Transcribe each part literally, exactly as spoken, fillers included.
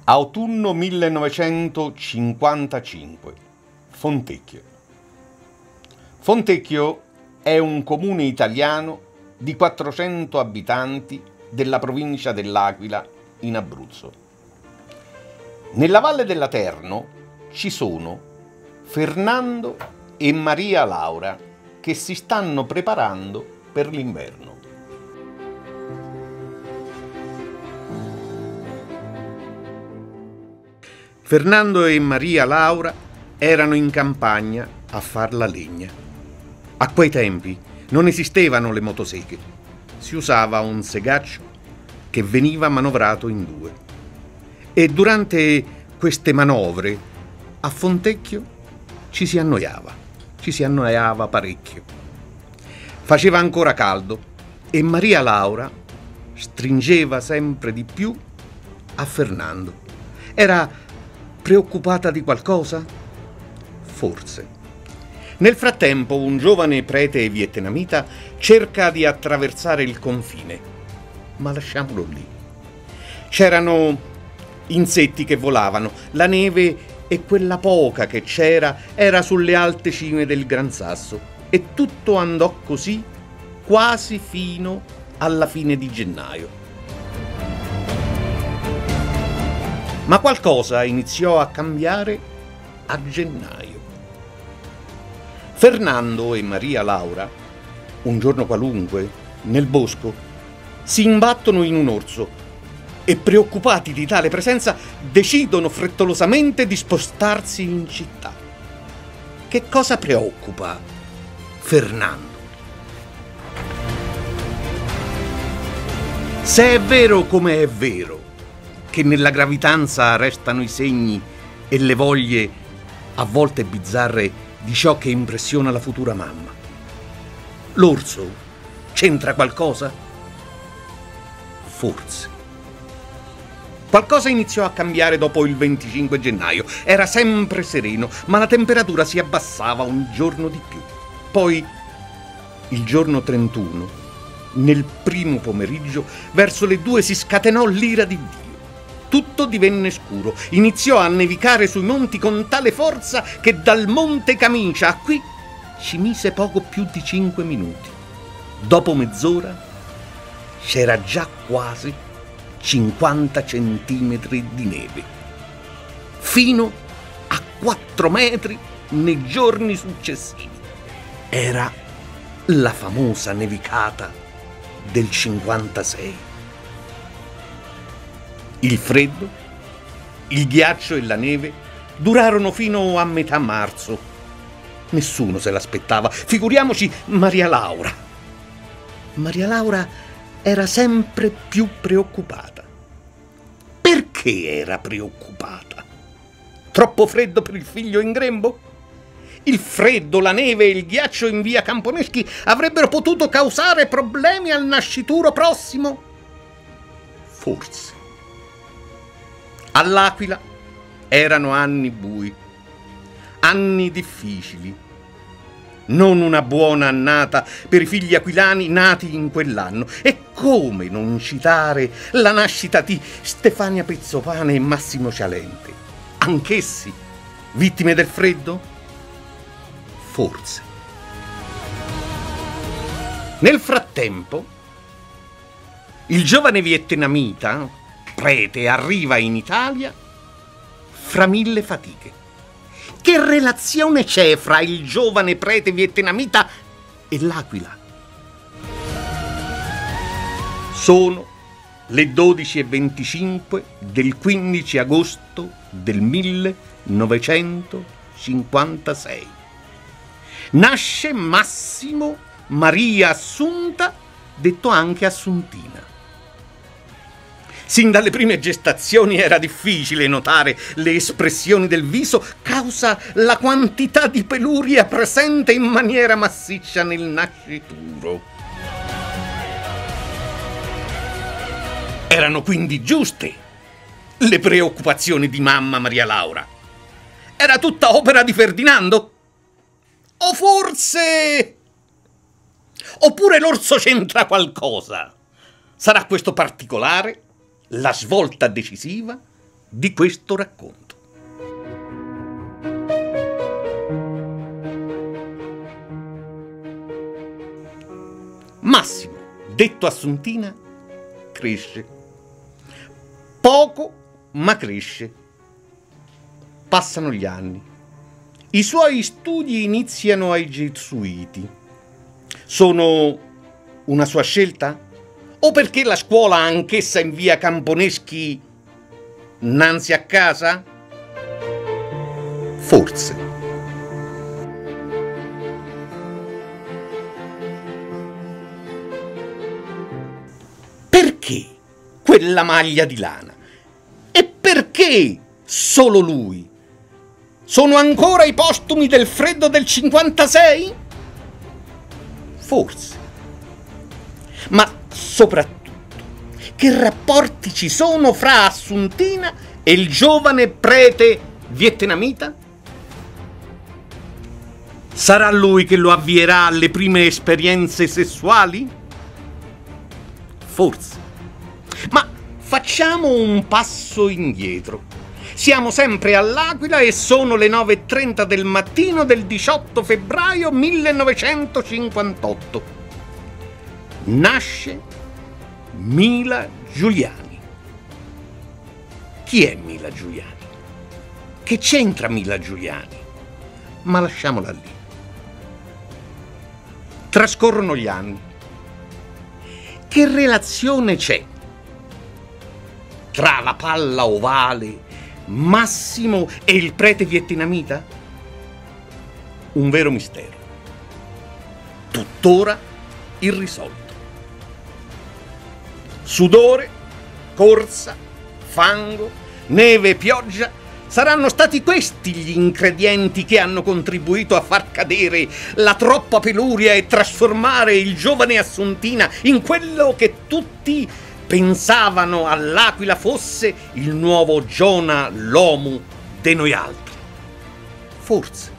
Autunno millenovecentocinquantacinque. Fontecchio. Fontecchio è un comune italiano di quattrocento abitanti della provincia dell'Aquila in Abruzzo. Nella valle dell'Aterno ci sono Fernando e Maria Laura che si stanno preparando per l'inverno. Fernando e Maria Laura erano in campagna a far la legna. A quei tempi non esistevano le motoseghe, si usava un segaccio che veniva manovrato in due. E durante queste manovre a Fontecchio ci si annoiava, ci si annoiava parecchio. Faceva ancora caldo e Maria Laura stringeva sempre di più a Fernando. Era preoccupata di qualcosa? Forse. Nel frattempo un giovane prete vietnamita cerca di attraversare il confine, ma lasciamolo lì. C'erano insetti che volavano, la neve e quella poca che c'era era sulle alte cime del Gran Sasso e tutto andò così quasi fino alla fine di gennaio. Ma qualcosa iniziò a cambiare a gennaio. Fernando e Maria Laura, un giorno qualunque, nel bosco, si imbattono in un orso e, preoccupati di tale presenza, decidono frettolosamente di spostarsi in città. Che cosa preoccupa Fernando? Se è vero come è vero che nella gravidanza restano i segni e le voglie, a volte bizzarre, di ciò che impressiona la futura mamma, l'orso c'entra qualcosa? Forse. Qualcosa iniziò a cambiare dopo il venticinque gennaio. Era sempre sereno, ma la temperatura si abbassava un giorno di più. Poi, il giorno trentuno, nel primo pomeriggio, verso le due si scatenò l'ira di Dio. Tutto divenne scuro, iniziò a nevicare sui monti con tale forza che dal monte Camicia a qui ci mise poco più di cinque minuti. Dopo mezz'ora c'era già quasi cinquanta centimetri di neve, fino a quattro metri nei giorni successivi. Era la famosa nevicata del cinquantasei. Il freddo, il ghiaccio e la neve durarono fino a metà marzo. Nessuno se l'aspettava, figuriamoci Maria Laura. Maria Laura era sempre più preoccupata. Perché era preoccupata? Troppo freddo per il figlio in grembo? Il freddo, la neve e il ghiaccio in via Camponeschi avrebbero potuto causare problemi al nascituro prossimo? Forse. All'Aquila erano anni bui, anni difficili. Non una buona annata per i figli aquilani nati in quell'anno. E come non citare la nascita di Stefania Pezzopane e Massimo Cialente? Anch'essi vittime del freddo? Forse. Nel frattempo, il giovane vietnamita prete arriva in Italia fra mille fatiche. Che relazione c'è fra il giovane prete vietnamita e l'Aquila? Sono le dodici e venticinque del quindici agosto del millenovecentocinquantasei. Nasce Massimo Maria Assunta, detto anche Assuntina. Sin dalle prime gestazioni era difficile notare le espressioni del viso, causa la quantità di peluria presente in maniera massiccia nel nascituro. Erano quindi giuste le preoccupazioni di mamma Maria Laura. Era tutta opera di Ferdinando? O forse... Oppure l'orso c'entra qualcosa? Sarà questo particolare la svolta decisiva di questo racconto. Massimo, detto Assuntina, cresce. Poco, ma cresce. Passano gli anni. I suoi studi iniziano ai Gesuiti. Sono una sua scelta? O perché la scuola anch'essa in via Camponeschi innanzi a casa? Forse. Perché quella maglia di lana? E perché solo lui? Sono ancora i postumi del freddo del cinquantasei? Forse. Ma soprattutto, che rapporti ci sono fra Assuntina e il giovane prete vietnamita? Sarà lui che lo avvierà alle prime esperienze sessuali? Forse. Ma facciamo un passo indietro. Siamo sempre all'Aquila e sono le nove e trenta del mattino del diciotto febbraio millenovecentocinquantotto. Nasce Mila Giuliani. Chi è Mila Giuliani? Che c'entra Mila Giuliani? Ma lasciamola lì. Trascorrono gli anni. Che relazione c'è tra la palla ovale, Massimo e il prete vietnamita? Un vero mistero, tuttora irrisolto. Sudore, corsa, fango, neve e pioggia saranno stati questi gli ingredienti che hanno contribuito a far cadere la troppa peluria e trasformare il giovane Assuntina in quello che tutti pensavano all'Aquila fosse il nuovo Giona Lomu de noi altri. Forse.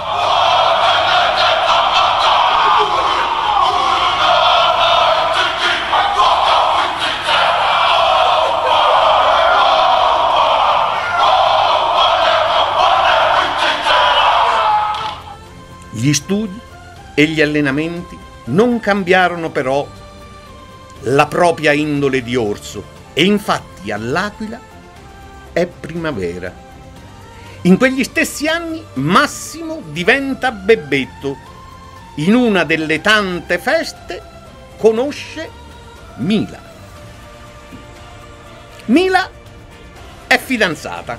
Gli studi e gli allenamenti non cambiarono però la propria indole di orso e infatti all'Aquila è primavera. In quegli stessi anni Massimo diventa Bebbetto. In una delle tante feste conosce Mila. Mila è fidanzata.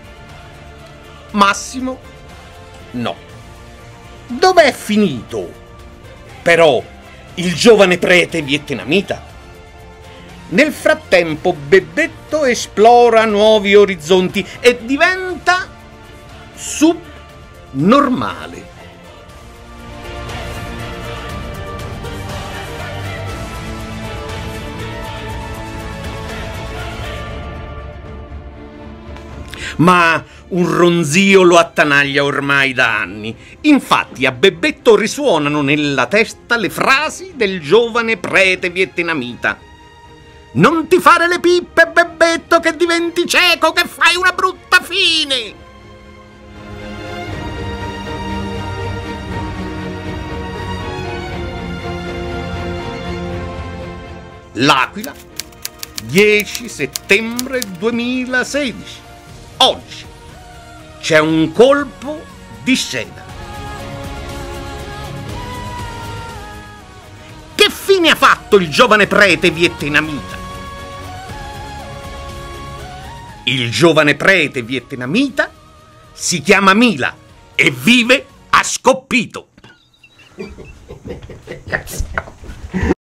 Massimo no. Dov'è finito, però, il giovane prete vietnamita? Nel frattempo Bebbetto esplora nuovi orizzonti e diventa subnormale. Ma un ronzio lo attanaglia ormai da anni. Infatti a Bebbetto risuonano nella testa le frasi del giovane prete vietnamita. Non ti fare le pippe, Bebbetto, che diventi cieco, che fai una brutta fine. L'Aquila, dieci settembre duemilasedici. Oggi c'è un colpo di scena. Che fine ha fatto il giovane prete vietnamita? Il giovane prete vietnamita si chiama Mila e vive a Scoppito.